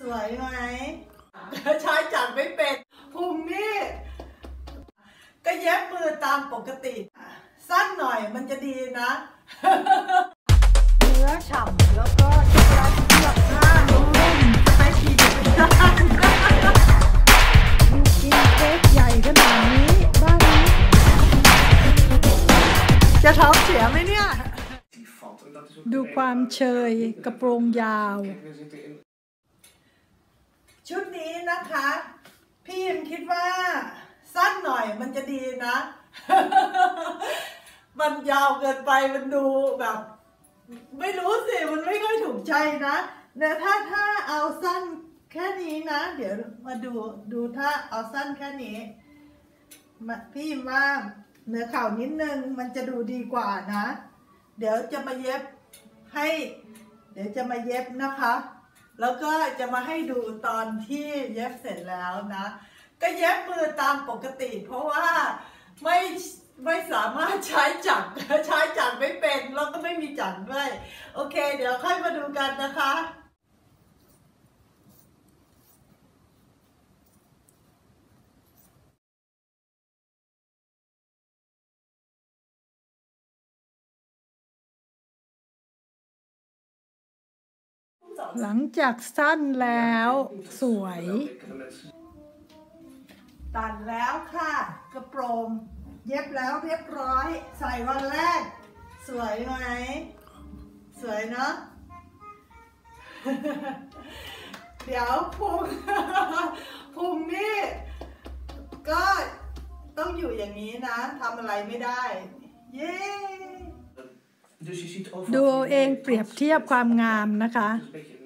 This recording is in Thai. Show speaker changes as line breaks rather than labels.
วยไหมใช้จัดไม่เป็นพุงนี่ก็เย็บมือตามปกติสั้นหน่อยมันจะดีนะเนื้อฉ่ำแล้วก็จะได้เลือกผ้านุ่มจะไปฉีดได้กินเค้กใหญ่ขนาดนี้บ้านนี้จะท้องเสียไหมเนี่ยดูความเชยกระโปรงยาวชุดนี้นะคะพี่ยิมคิดว่าสั้นหน่อยมันจะดีนะมันยาวเกินไปมันดูแบบไม่รู้สิมันไม่ค่อยถูกใจนะแต่ถ้าเอาสั้นแค่นี้นะเดี๋ยวมาดูถ้าเอาสั้นแค่นี้พี่ยิมว่าเนื้อเข่านิดนึงมันจะดูดีกว่านะเดี๋ยวจะมาเย็บนะคะแล้วก็จะมาให้ดูตอนที่เย็บเสร็จแล้วนะก็เย็บมือตามปกติเพราะว่าไม่สามารถใช้จักรไม่เป็นแล้วก็ไม่มีจักรด้วยโอเคเดี๋ยวค่อยมาดูกันนะคะหลังจากสั้นแล้วสวยตัดแล้วค่ะกระโปรงเย็บแล้วเรียบร้อยใส่วันแรกสวยไหมสวยเนาะ เดี๋ยวพุงนี่ก็ต้องอยู่อย่างนี้นะทำอะไรไม่ได้เย้ดูเองเปรียบเทียบความงามนะคะ